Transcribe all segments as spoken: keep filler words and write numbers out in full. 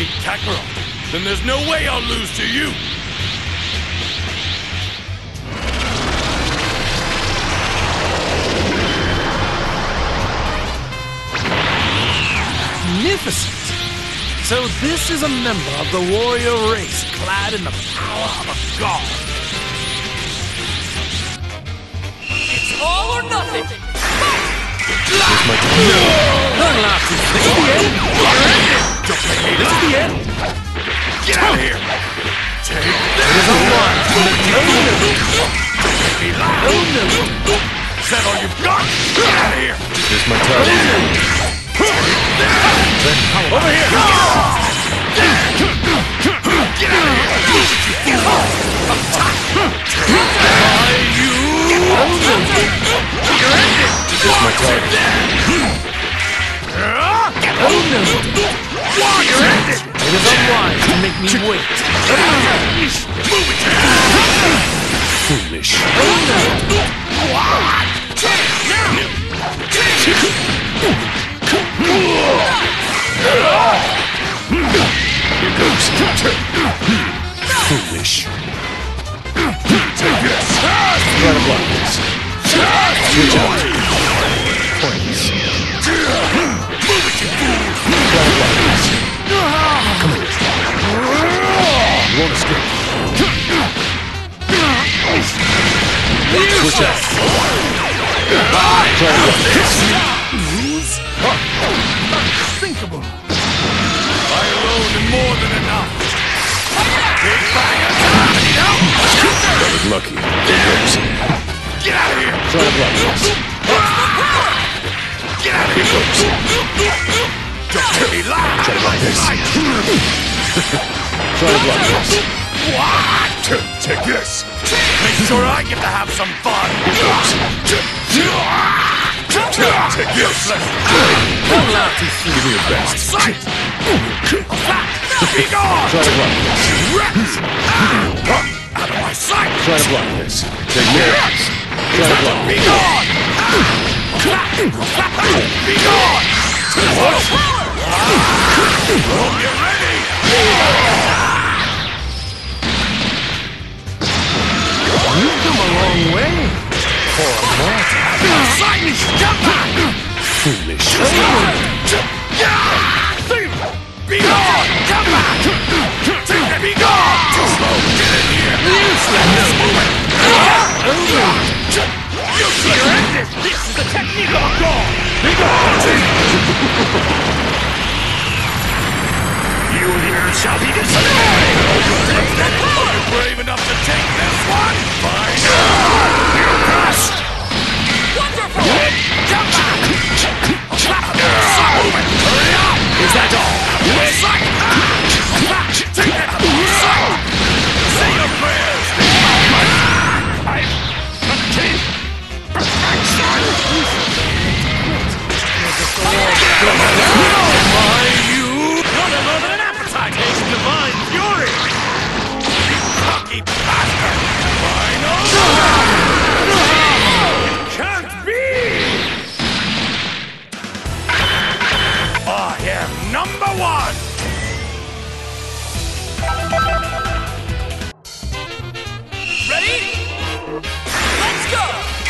defeat Kakarot, then there's no way I'll lose to you! Magnificent! So this is a member of the warrior race clad in the power of a god. It's all or nothing! Here's my turn. No! Don't laugh too soon. This is the end! Don't make me This is the end! Get out of here! Take It is a one! Oh no! Don't make me laugh! Oh no! Is that all you've got? Get out of here! Here's my turn. Oh no! Over here! Get out of here! Why you? Oh no! Here's my turn. Oh no! You're ended! It is unwise to make me wait. Move it! Foolish. Oh no! Here goes. Foolish. Take this! Try to block this. Switch out. Points. Move it, you fool! Try to block this. Come here. You won't escape. Switch out. Try to block this. Unthinkable. I alone am more than enough! Big bang attack! That was lucky. Here goes. Get out of here! Try to block this. Get out of Here here! goes. Don't make me laugh! Try to block this. Try to block this. What? Take this! Make sure I get to have some fun! Take this! Don't laugh too soon. Give me your best. Sight! Be gone! Try to block this. Out of my sight! Try to block this. Take this. Try to block Be this. gone! Be gone! Hope you're ready! You've come a long way. For a mortal. Sight! Come back! Foolish. Be gone! Come back! Take that! Be gone! Too slow! Get in here! Useless. You're ended! This is the technique of a god! Be gone! You here shall be destroyed! Are you brave enough to take this one? Fine! You're crushed! Wonderful! Come back! Hurry up! Is that all? Sight! Take that! Sight! Say your prayers! I've attained perfection! Why you? Nothing more than an appetite! Taste divine fury! You cocky bastard! Final! It can't be! I am number one! Ready? Let's go!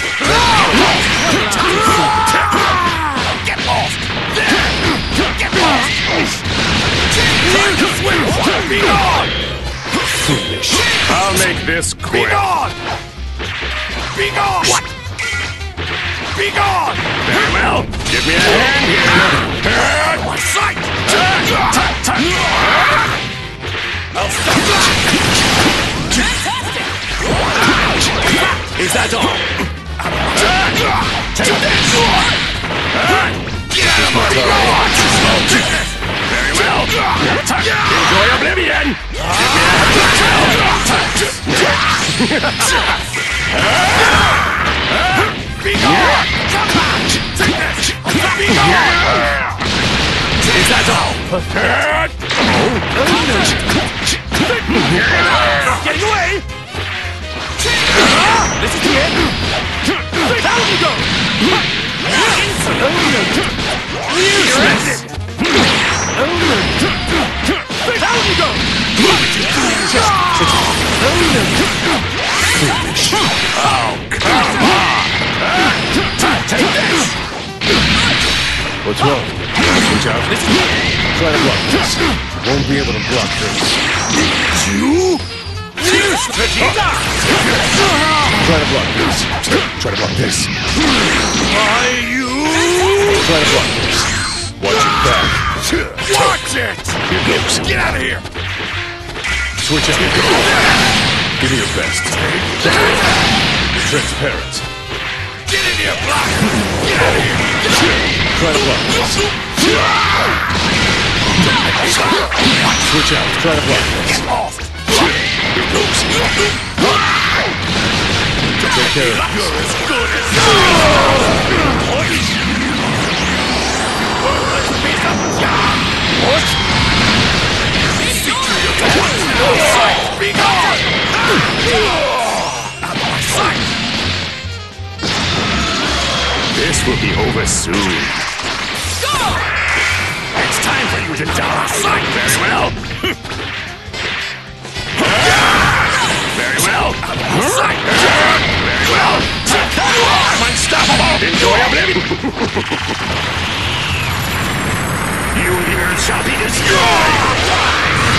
Get lost! Get lost! Time to switch! Be gone! Foolish. I'll make this Be quick. gone! Be gone! What? Be gone! Very well. Give me a hand here. My sight! I'll stop! Fantastic! Is that all? Take this! Get out of my way! Very well! Enjoy oblivion. Be gone! Come back! Take this! Be gone! Is that all? Not getting away! This is the end. Down you go. You're ended! Oh no. Whoa. Watch out. Try to block this. Won't be able to block this. You? Vegeta! Try to block this. Try to block this. Why you? Try to block this. Watch your back. Watch it! Here goes. Get out of here! Switch out. Give me your best. You're transparent. Get in here, block! Get out of here! Try to block this. Switch out. Try to block this. Get off! Here goes. Take care of this. You're as good as What? Be gone! Out of my sight! This will be over soon. Go! It's time for you to die! Sight! Very well! Very well! Out of my sight! Very well! I'm unstoppable! Enjoy oblivion! You here shall be destroyed!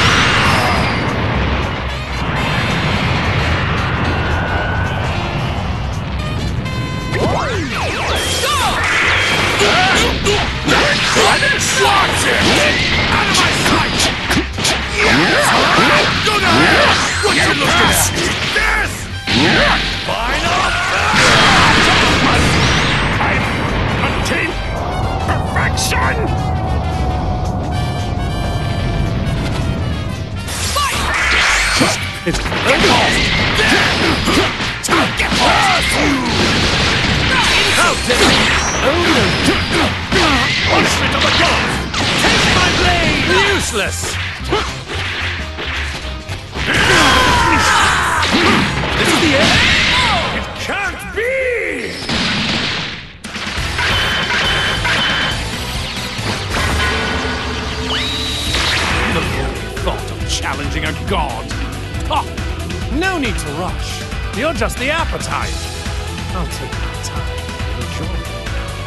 Watch it! Out of my sight! Yes! Go down! What you looking at? This! Final! I'm hunting perfection! It's Get off! Get off! out there! Oh no! Punishment of the gods! Take my blade! Useless! This is the end? It can't be! The very thought of challenging a god! Oh, no need to rush. You're just the appetite. I'll take my time and enjoy it.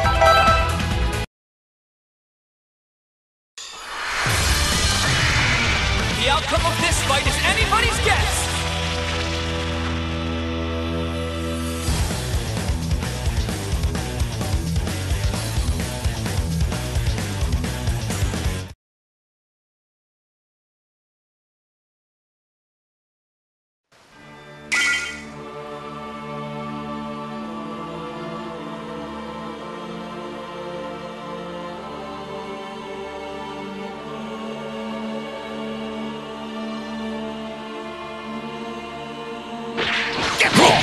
The outcome of this fight is anybody's guess! Get off!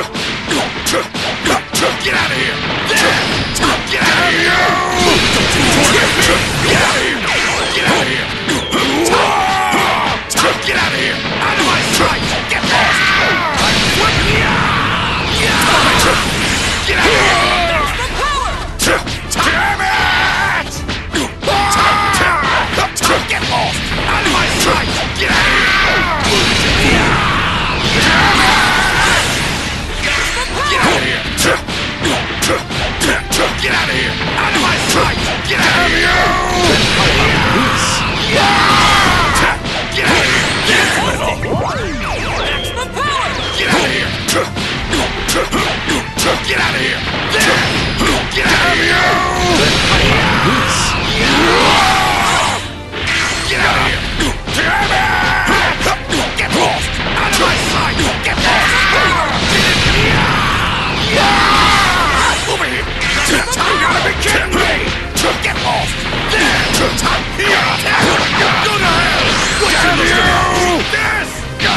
Get out of here! Get out of here! Get out of here! Get out of here! Get out of here! Out of my sight! Get off! Get out of here! There's the power! Damn it! Get off! Out of my sight! Get out of here! Get out of here! Get out of here! Out of my sight! Get out of here! Get out of here! That's the power! Get out of here! Get out of here! Get out of here! Get out of here! Damn it! Get off! Out of my sight! Get off! Over here! You gotta be kidding me! Get off! There! Go to hell! What you do? This!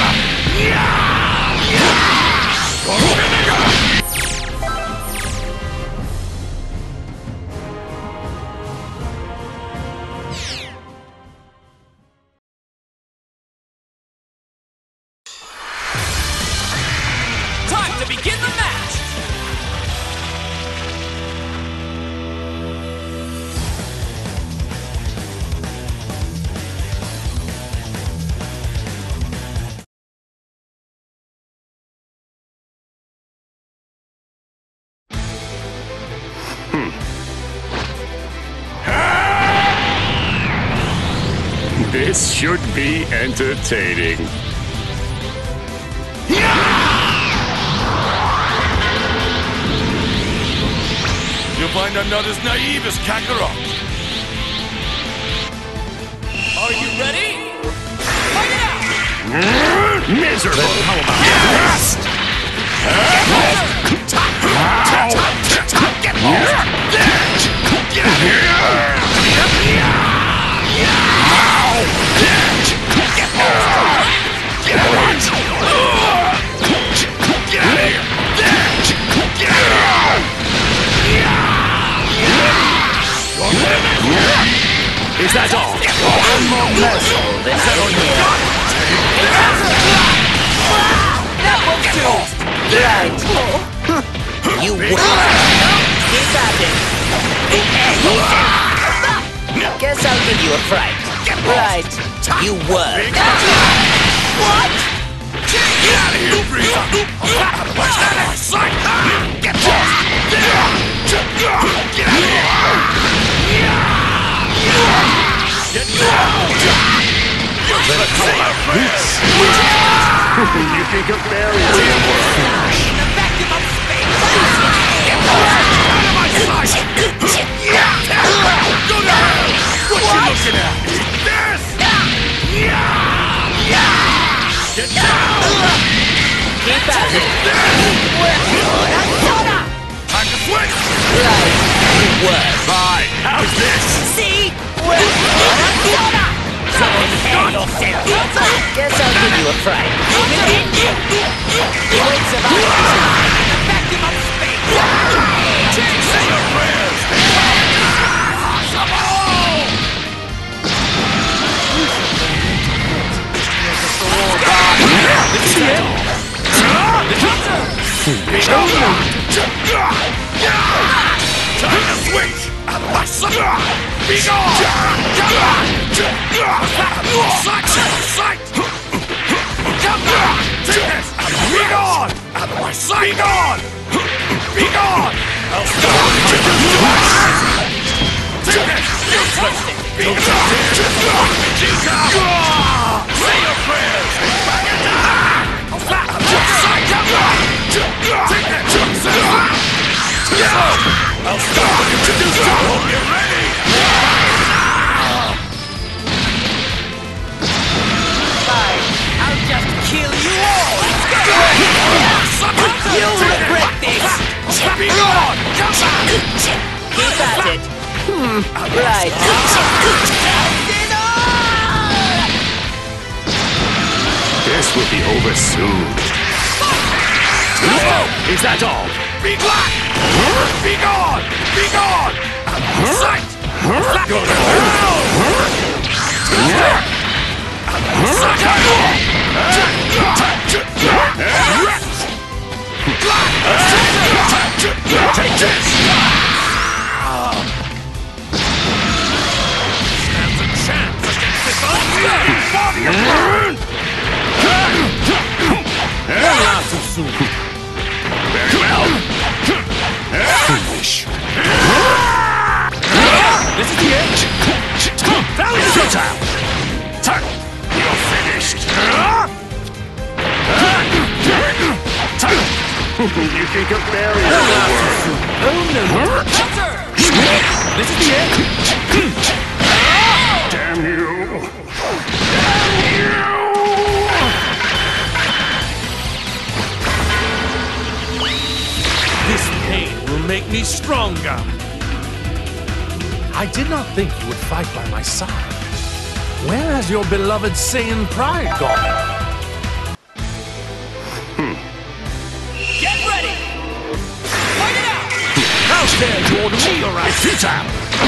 Time to begin the match! This should be entertaining. You'll find I'm not as naive as Kakarot. Are you ready? Fight it out! Miserable. How about yes? Get off! Get out of here! Get off! Get out of here! Get out of here! Get out of here! Is that all? One more muscle than I hear. That one's too! Right. You win. Keep at it. Guess I'll give you a fright. Right. You won. What? Get out of here, Frieza! What's that in sight? Get lost! Get out of here! Get down! You're You think a barrier will work? In the vacuum of space! Get out of my sight! Go to hell! What you looking at? This! Get down! Keep at it. Time to switch! Right. You won. Bye. How's this? See? Guess I'll give you a fright. You won't survive this time. In the vacuum of space! Say your prayers! This is the end. Time to switch! Out of my sight! Be gone! Sight! Sight! Come on! Take this! Be gone! Out of my sight! Be gone! Be gone! I'll stop! Take this! Be gone! Say your prayers! Bang it down! Sight! Come on! Take that! I'll stop and introduce you! Hope you're ready! Fine. I'll just kill you all. You'll regret this! Be gone! Come on! Keep at it. Hmm. Right. This will be over soon. Is that all? Be black! Be gone! Be gone! Out of my sight! Go to hell! Out of my sight! Take this! Stands a chance against this unstable body of mine! Not too soon. Very well. Foolish. This is the end. That was your time. Turn. You're finished. You think a barrier will work? Oh no. Counter! This is the end. Damn you. This pain will make me stronger. I did not think you would fight by my side. Where has your beloved Saiyan pride gone? Get ready! Fight it out! How dare you order me around? It's futile.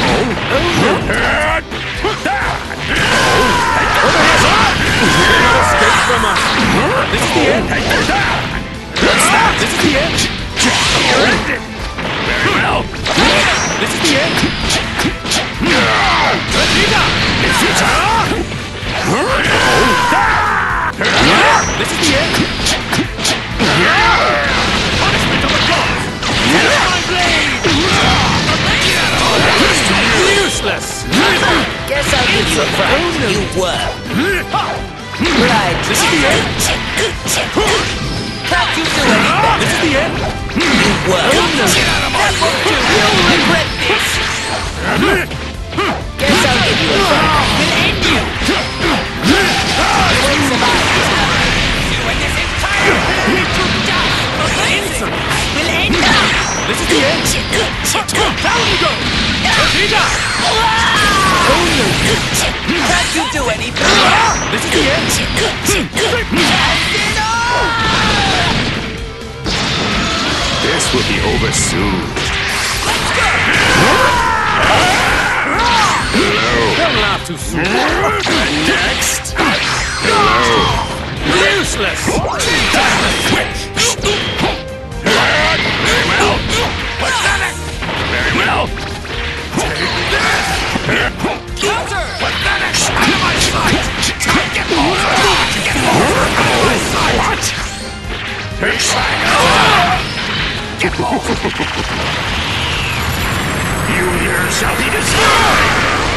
Escape from us. This is the end. This is the end. Very well. This is the end. It's futile. This is the end. Punishment of the gods! My blade! Useless! Guess I'll give you a fright. You won. This is the end. Can't you do anything? This is the end. Well, that won't do. You'll regret this. Guess I'll give you a fight. We'll end you. You won't survive this time. You and this entire planet to dust. Amazing. We'll end you. This is the end. Down you go. Vegeta. Can't you do anything? This is the end. This will be over soon. Don't laugh too soon. Next. Useless. Very well. Pathetic. Very well. Counter! Pathetic. Out of my sight. Get over. Get over. Out of my sight. What? Hey, Get over. You here shall be destroyed.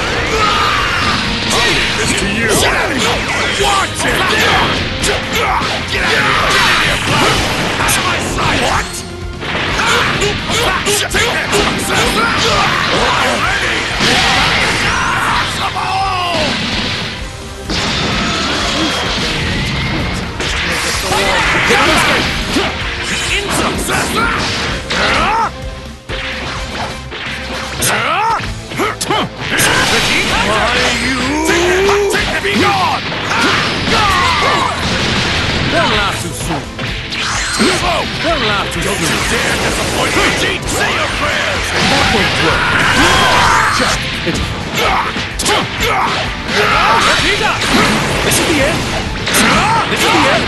I'll leave this to you. Watch it. Get out of here. Get out of my sight. What? Take that. Already. Come on. Be gone! Don't laugh too soon. Don't laugh too soon. Don't you dare disappoint me, Jeet! Say your prayers! That won't work. Vegeta! This is the end. This is the end.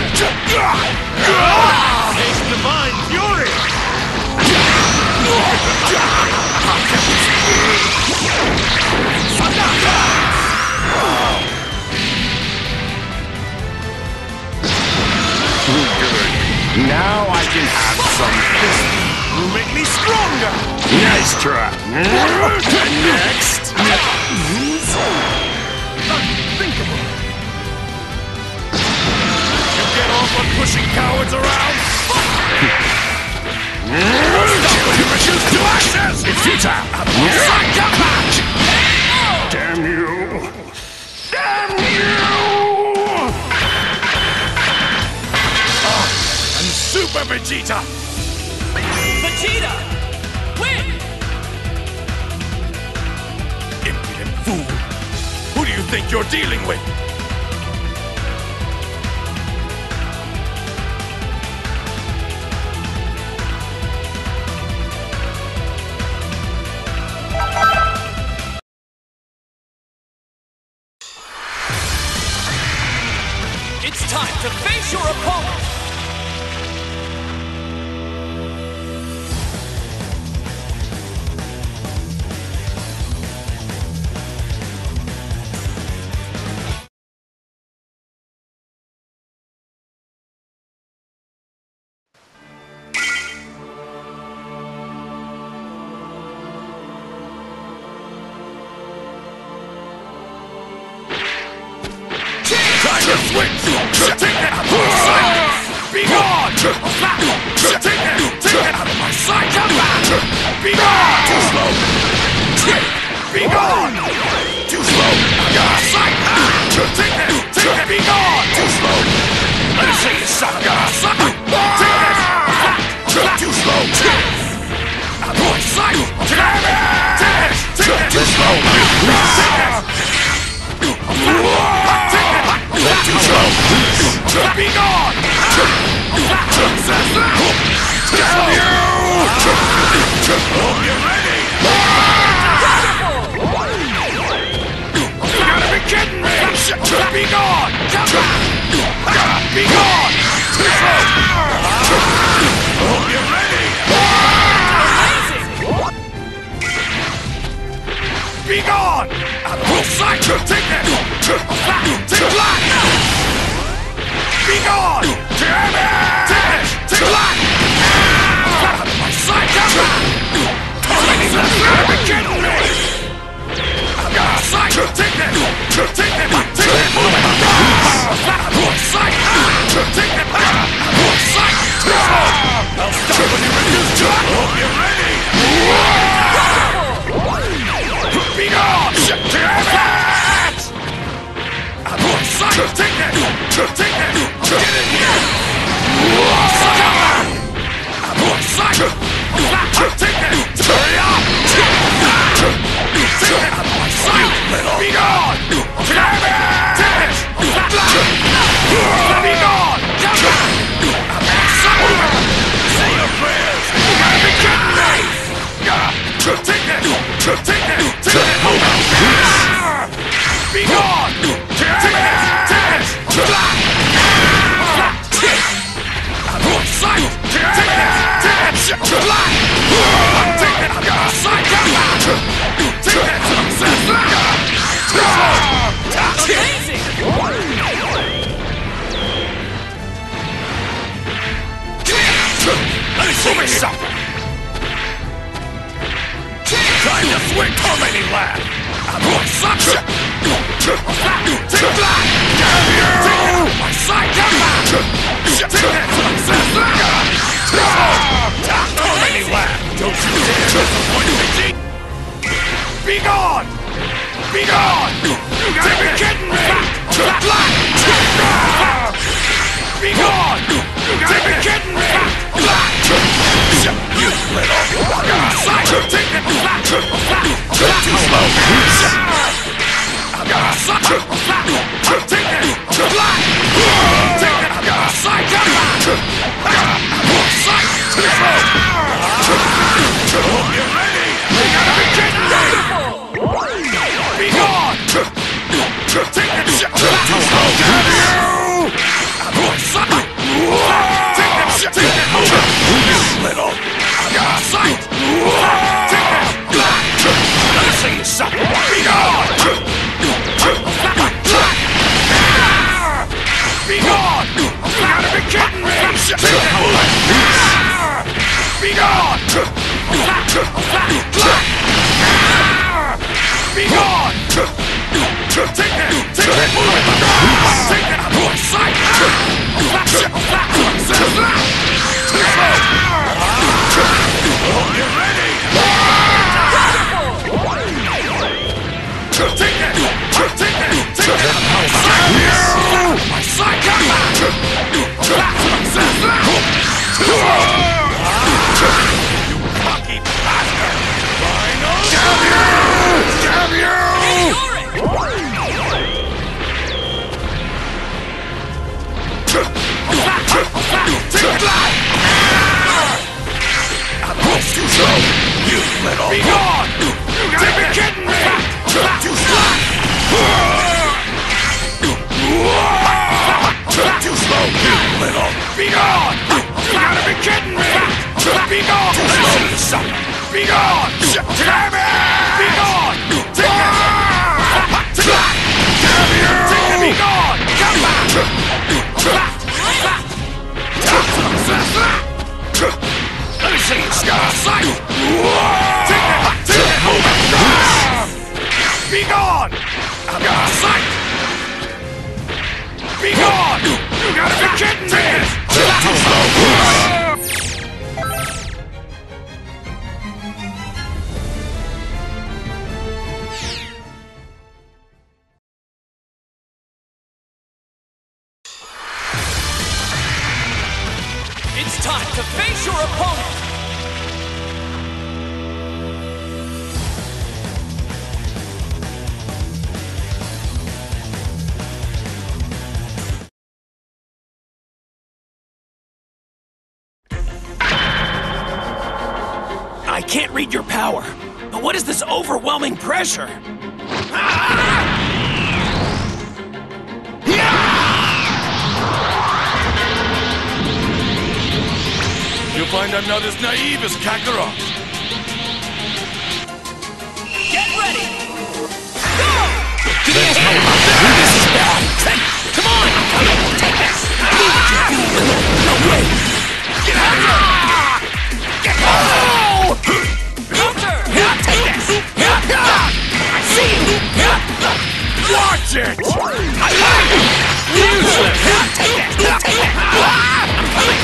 Taste divine fury. Good. Now I can have some. You make me stronger. Nice try. Next. Unthinkable. You get off on pushing cowards around? Stop when you reduce to ashes! It's futile! Sucker match! Damn you! Damn you! Oh, and Super Vegeta! Vegeta! Win! Impudent fool! Who do you think you're dealing with? It's time to face your opponent! Switch! Take that out of my sight! Be gone! Take that! Take that out of my sight! Be gone! Too slow! Be gone! Too slow! I got my sight! Take that! Take that! Be gone! Too slow! Let me see you, son! I got my sight! Take that! Too slow! Out of my sight! Take that! Take that! Too slow! Take that! Too slow! Be gone! Damn you! Hope you're ready! You gotta be kidding me! Be gone! Be gone! Too slow! Hope you're ready! Be gone! Out of my sight! Take that! Take black! Be gone! Damn it! Take it! Take black! Out of my sight! You gotta be kidding me! I've got a sight! Take that! Take that! Take that! Out of my sight! swing! Tormenting laugh! My suck! Take that! Damn you! My side! Come back! Take that! Tormenting laugh! Don't you dare disappoint me, G! Be gone! Be gone! You gotta be kidding me! Be gone! You gotta be kidding me! You little side! Take that! Too slow! Take that! Take that! Side! Side! Too slow! You ready? You gotta be kidding me! Be gone! Take that! Too slow! Damn you! Side! Take that! Take that! You little side! Take that! Let me see you suck! Be gone! Be gone! You gotta be kidding me! Be gone! Be gone! Take that! Take that! Take that! Boy, sight! You ready? Take that! Take that! Take that! My sight! You cocky bastard! Final! Damn you! Damn you! Too slow! You little... Be gone! You gotta be kidding me! Too slow! Too slow! You little... Be gone! You gotta be kidding me! Be gone! Too slow! Be gone! Damn it! Be gone! Take it! Damn you! Take it! Be gone! Come back! Let me see you, Scar! Sight! Take it! Take it! Be gone! Sight! Be gone! You gotta be kidding me! Too slow! It's time to face your opponent! I can't read your power, but what is this overwhelming pressure? You'll find I'm not as naive as Kakarot. Get ready! Go! Give me a hand! This is bad! Come on! Take this! No way! Get out of here! Get out! Counter! Take this! I see you! Watch it! I like it! Useless! Take this! Take this! I'm coming!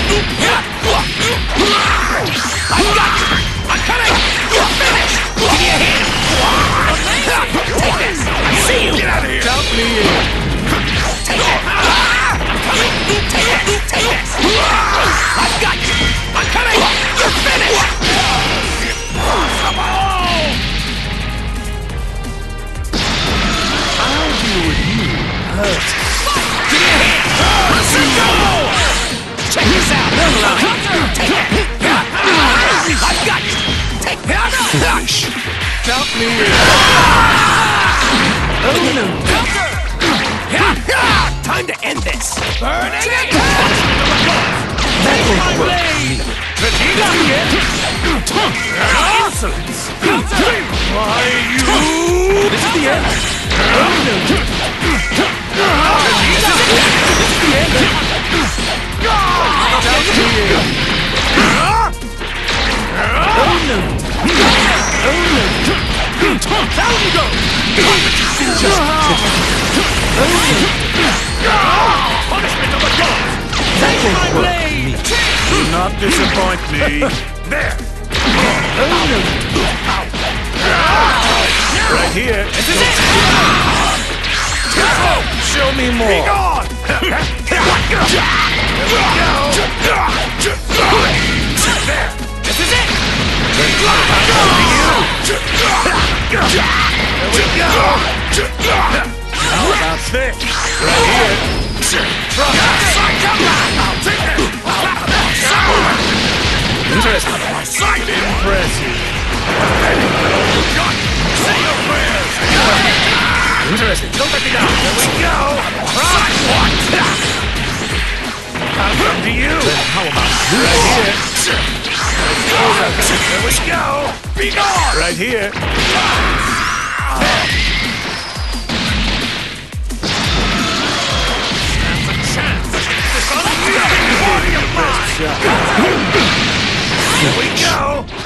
I got you! I'm coming! You're finished! Give me a hand! Take this! I see you! Get out of here! Count me in. Take it! I'm coming! Take this! Take this! I've got you! I'm coming! You're finished! Impossible! I'll deal with you. Hurt. Give me a hand! Let's go! Check this out! Take it! I've got you! Take that! Finish. Count me in. Oh no. Counter! Time to end this! Burning it! That won't work. Vegeta! Insolence! Why you? This is the end. Oh no. Vegeta! This is the end. Count me in. Oh no. Oh no. Down you go! Punishment of the gods! Take my blade! Do not disappoint me. There! Right here. This is it! Show me more! Be gone! There we go! There! This is it! There we go! How about this? Right here! Interesting. Impressive. Say your prayers. Interesting. Don't let me down. There we go. Right. I'll come to you. Then how about you? Right here. There we go. Be gone. Right here. That's a chance. This on Here we go!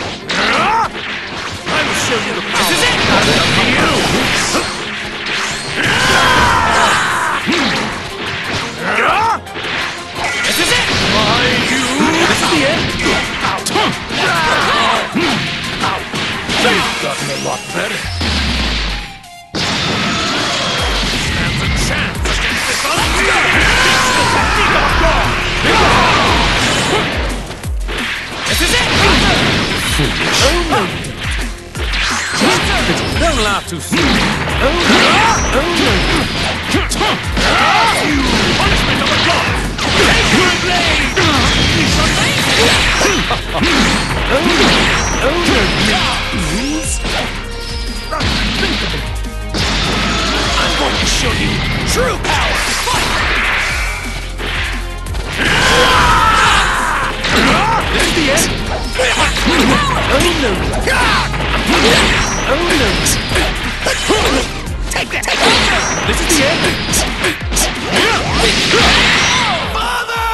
I will show you the power. This is it! I'll come to you! This is it! Why, you... This is the end! They've gotten a lot better. Stands a chance against this unfair! This is it! Foolish. Oh no! Don't laugh too soon. Oh no! Oh no! Punishment of the gods! Take your blade! Oh no! Oh no! Please? Think of it. I'm going to show you true power! This is the end! Oh no! Oh no! Take that! This is the end! Mother!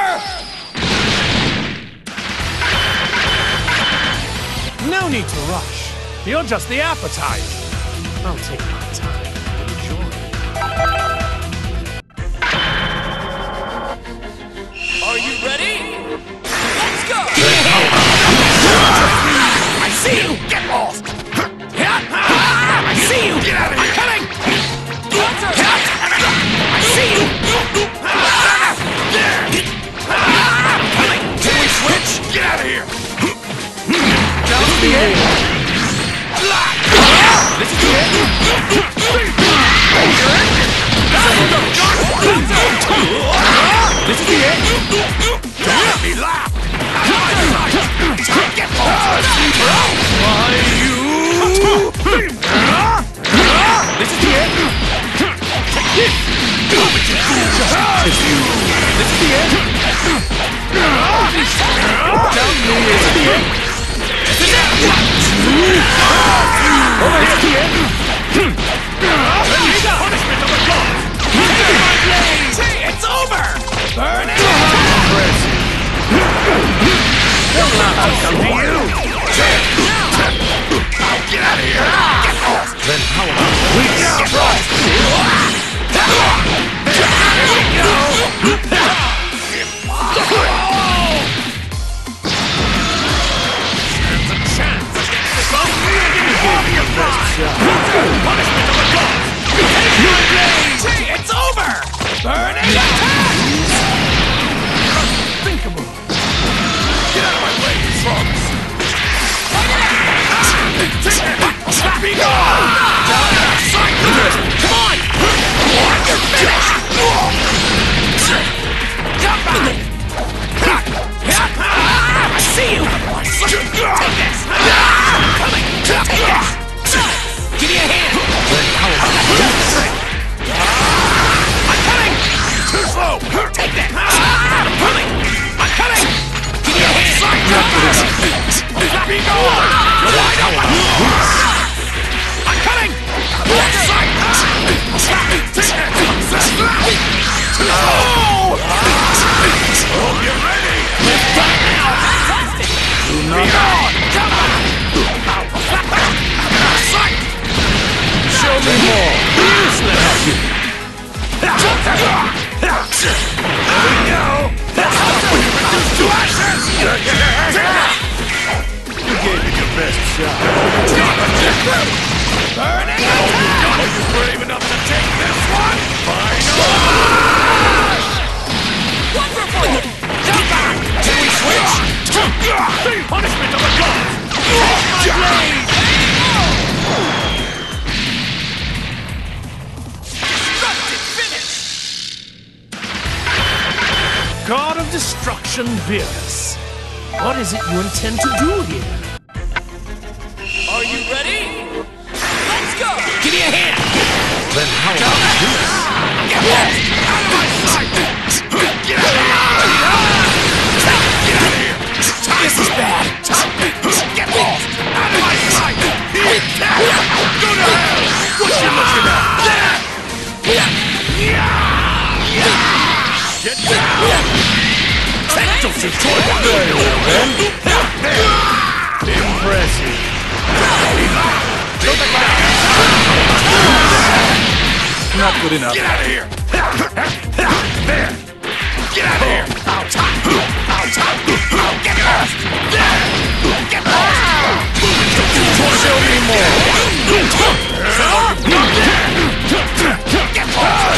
No need to rush. You're just the appetizer. I'll take my time and enjoy. Are you ready? Let's go! I see you! Get lost! I see you! Get out of here! I'm coming! I see you! I'm coming! Can we switch? Get out of here! That was the end! This is the end! This is the end! Don't let me laugh! Get lost! Why, you... This is the end! This is the end! Tell me it's the end! This is it! Over here, the end! Punishment of the gods! See, it's over! Burn it! Don't laugh, I'll come to you! Get out of here! Get lost! Then how about we Get lost! There we go! There's a chance against this unwieldy punishment of the gods! Take your blade! See, it's over! Burn it! Unthinkable! Get out of my way, you frogs! Be gone! Come on! You're finished! Come back! I see you! Take this! I'm coming! Take this! Give me a hand! I'm coming! Too slow! Take that! I'm coming! I'm coming! Give me a hand! Be gone! Wide open! I'm coming! Oh! Hope you're ready! Do not... Be gone! Come on! best shot. Burning attack! Are you brave enough to take this one? Final! Wonderful! Jump back! Can we switch? The punishment of the gods! Destructive finish! God of Destruction, Beerus. What is it you intend to do here? Are you ready? Let's go! Give me a hand! Then how about this? Get lost! Out of my sight! Get out of here! Get out of here! This is bad! Get lost! Out of my sight! Go to hell! What you looking at? Get down! Don't you toy Impressive. Not good enough. Get out of here! There! Get out of here! Out top! Out top! Get lost! There! Get lost! Show me more! Get lost!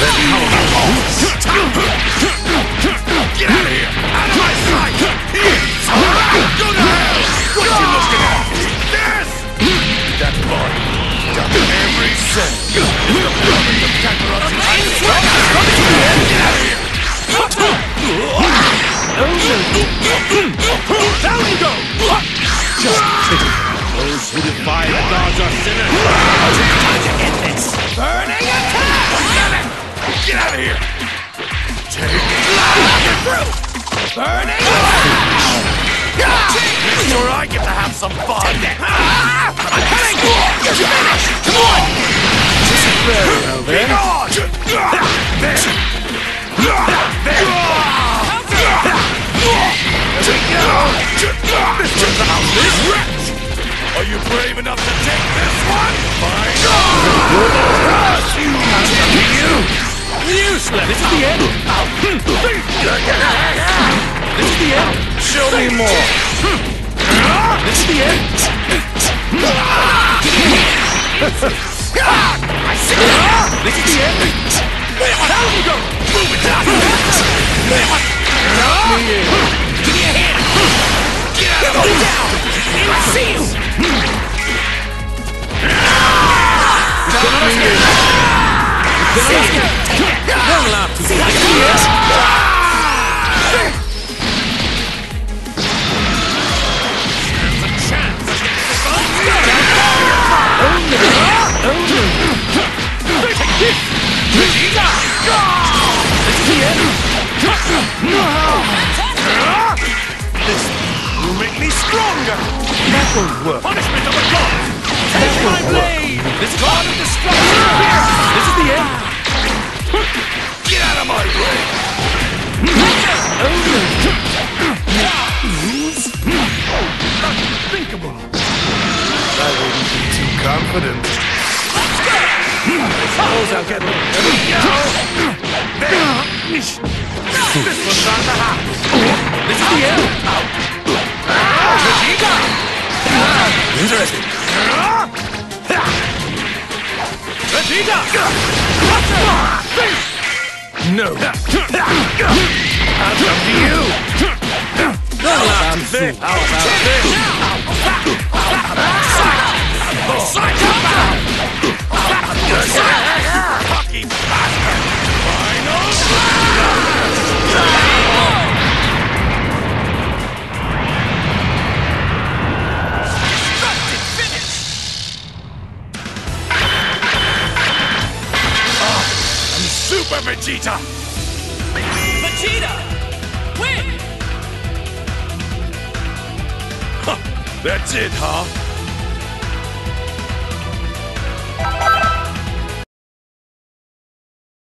Get out of here! Out of my sight! Here! Go to hell! What you looking at? This! That boy got every cent. Get out of here! Down you go! Just pity. Those who defy the gods are sinners. Burning attack! Get out of here! Take it! Get through! Burning attack! Make sure I get to have some fun! Take that! I'm coming! You're finished! Come on! This is very well Be then. gone! There! There! Mister This wretch! Are you brave enough to take this one? Fine! Useless! This is the end! This is the end! Show me more. This is the end! I see it! This is the end! Down you go! Move it down! Give me a hand! Get out of the way! Down! I see you! Don't laugh too much. This will make me stronger! That will work. Punishment of the gods! Take my blade! This God of Destruction! This is the end! Get out of my way! Unthinkable! I wouldn't be too confident. Suppose I'll get There! This one's on the house! This is the end! Interesting! Vegeta! No! I'll come to you! Don't laugh too This! soon! How about this? Cocky bastard! Final destructive finish! Oh, I'm Super Vegeta! Vegeta! Win! Huh, that's it, huh?